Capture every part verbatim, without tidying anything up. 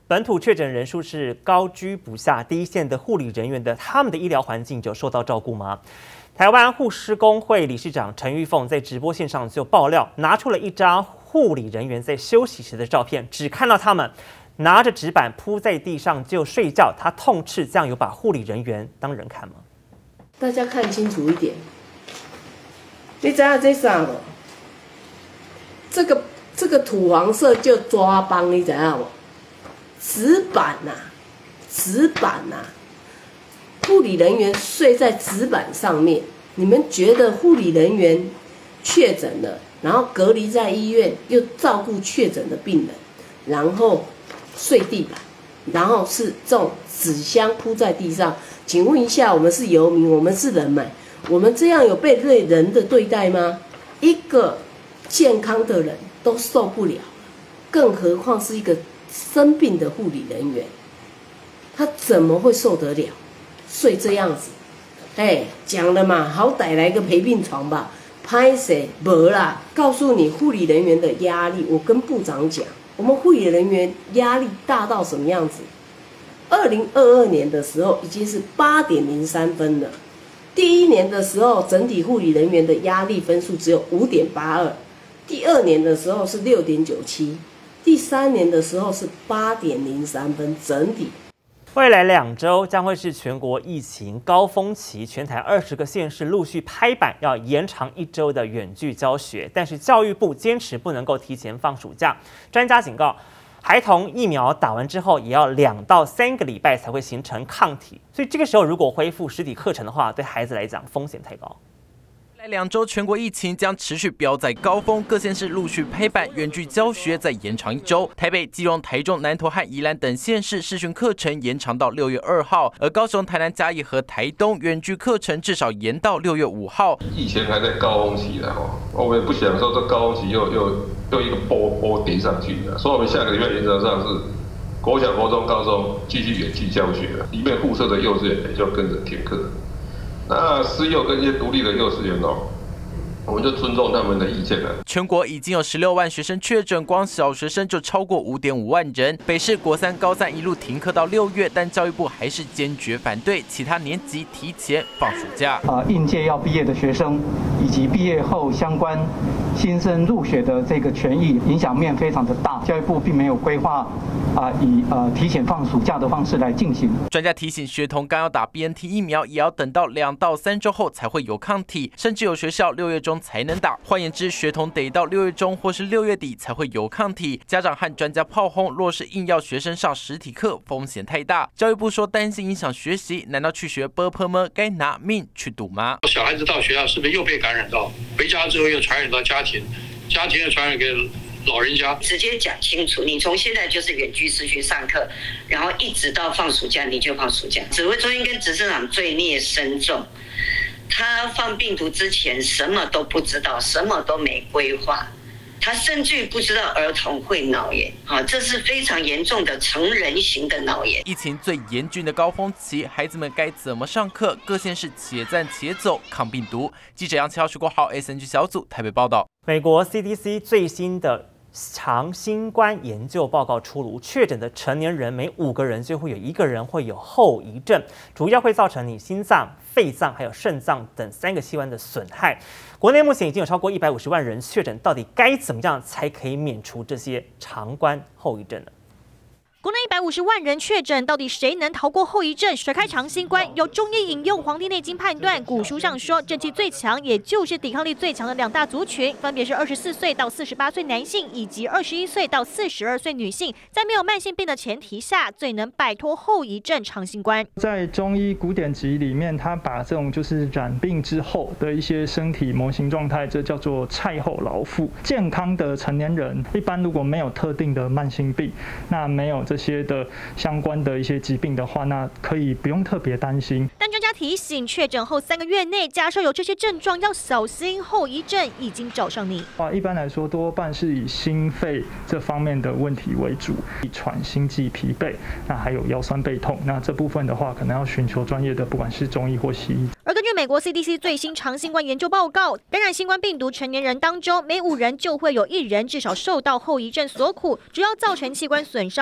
本土确诊人数是高居不下，第一线的护理人员的他们的医疗环境就受到照顾吗？台湾护士工会理事长陈玉凤在直播线上就爆料，拿出了一张护理人员在休息时的照片，只看到他们拿着纸板铺在地上就睡觉，他痛斥这样有把护理人员当人看吗？ 大家看清楚一点，你知道这啥吗？这个这个土黄色就抓帮，你知道吗？纸板呐、啊，纸板呐、啊，护理人员睡在纸板上面。你们觉得护理人员确诊了，然后隔离在医院，又照顾确诊的病人，然后睡地板，然后是这种纸箱铺在地上？请问一下，我们是游民，我们是人吗？我们这样有被对人的对待吗？一个健康的人都受不了，更何况是一个生病的护理人员，他怎么会受得了睡这样子？哎，讲了嘛，好歹来个陪病床吧。拍谁没啦？告诉你护理人员的压力，我跟部长讲，我们护理人员压力大到什么样子？二零二二年的时候已经是八点零三分了，第一年的时候整体护理人员的压力分数只有五点八二，第二年的时候是六点九七。第三年的时候是八点零三分，整体。 未来两周将会是全国疫情高峰期，全台二十个县市陆续拍板要延长一周的远距教学，但是教育部坚持不能够提前放暑假。专家警告，孩童疫苗打完之后也要两到三个礼拜才会形成抗体，所以这个时候如果恢复实体课程的话，对孩子来讲风险太高。 两周全国疫情将持续飙在高峰，各县市陆续拍板远距教学再延长一周。台北、基隆、台中、南投和宜兰等县市视讯课程延长到六月二号，而高雄、台南、嘉义和台东远距课程至少延到六月五号。 以前还在高峰期的哈，我们也不想说这高峰期又又又一个波波叠上去的，所以我们下个礼拜原则上是国小、国中、高中继续远距教学，里面附设的幼稚园也就跟着停课。那私幼跟一些独立的幼稚园哦，我们就尊重他们的意见了。 全国已经有十六万学生确诊，光小学生就超过五点五万人。北市国三、高三一路停课到六月，但教育部还是坚决反对其他年级提前放暑假。 啊，应届要毕业的学生以及毕业后相关新生入学的这个权益影响面非常的大，教育部并没有规划啊以呃提前放暑假的方式来进行。 专家提醒，学童刚要打 B N T 疫苗，也要等到两到三周后才会有抗体，甚至有学校六月中才能打。换言之，学童得到六月中或是六月底才会有抗体。家长和专家炮轰，若是硬要学生上实体课，风险太大。教育部说担心影响学习，难道去学波波吗？该拿命去赌吗？ 小孩子到学校是不是又被感染到？回家之后又传染到家庭，家庭又传染给老人家。 直接讲清楚，你从现在就是远距视讯上课，然后一直到放暑假你就放暑假。指挥中心跟执政党罪孽深重，他放病毒之前什么都不知道，什么都没规划，他甚至不知道儿童会脑炎，好，这是非常严重的成人型的脑炎。 疫情最严峻的高峰期，孩子们该怎么上课？各县市且战且走抗病毒。记者杨奇浩、徐国豪 S N G 小组台北报道。 美国 C D C 最新的长新冠研究报告出炉，确诊的成年人每五个人就会有一个人会有后遗症，主要会造成你心脏、肺脏还有肾脏等三个器官的损害。国内目前已经有超过一百五十万人确诊，到底该怎么样才可以免除这些长冠后遗症呢？ 国内一百五十万人确诊，到底谁能逃过后遗症，甩开长新冠？有中医引用《黄帝内经》判断，古书上说，正气最强，也就是抵抗力最强的两大族群，分别是二十四岁到四十八岁男性，以及二十一岁到四十二岁女性。在没有慢性病的前提下，最能摆脱后遗症长新冠。 在中医古典集里面，他把这种就是染病之后的一些身体模型状态，这叫做菜后劳复。健康的成年人，一般如果没有特定的慢性病，那没有这这些的相关的一些疾病的话，那可以不用特别担心。 但专家提醒，确诊后三个月内，假设有这些症状，要小心后遗症已经找上你。 啊，一般来说，多半是以心肺这方面的问题为主，喘、心悸、疲惫，那还有腰酸背痛。那这部分的话，可能要寻求专业的，不管是中医或西医。 而根据美国 C D C 最新长新冠研究报告，感染新冠病毒成年人当中，每五人就会有一人至少受到后遗症所苦，主要造成器官损伤最多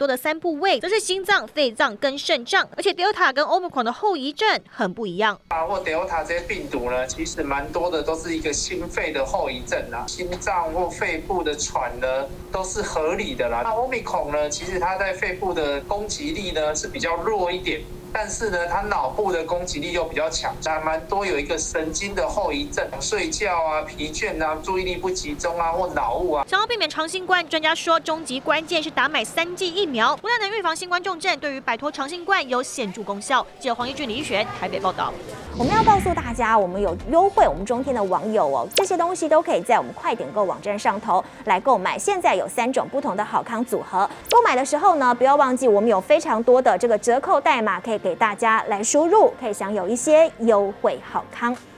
多的三部位，则是心脏、肺脏跟肾脏，而且 Delta 跟 Omicron 的后遗症很不一样。 啊，或 Delta 这些病毒呢，其实蛮多的都是一个心肺的后遗症啊，心脏或肺部的喘呢都是合理的啦。那 Omicron 呢，其实它在肺部的攻击力呢是比较弱一点。但是呢，它脑部的攻击力又比较强，还蛮多有一个神经的后遗症，睡觉啊、疲倦啊、注意力不集中啊，或脑雾啊。 想要避免长新冠，专家说终极关键是打满三剂疫苗，不但能预防新冠重症，对于摆脱长新冠有显著功效。记者黄一俊、李一璇台北报道。 我们要告诉大家，我们有优惠，我们中天的网友哦，这些东西都可以在我们快点购网站上头来购买。现在有三种不同的好康组合，购买的时候呢，不要忘记我们有非常多的这个折扣代码可以给大家来输入，可以享有一些优惠好康。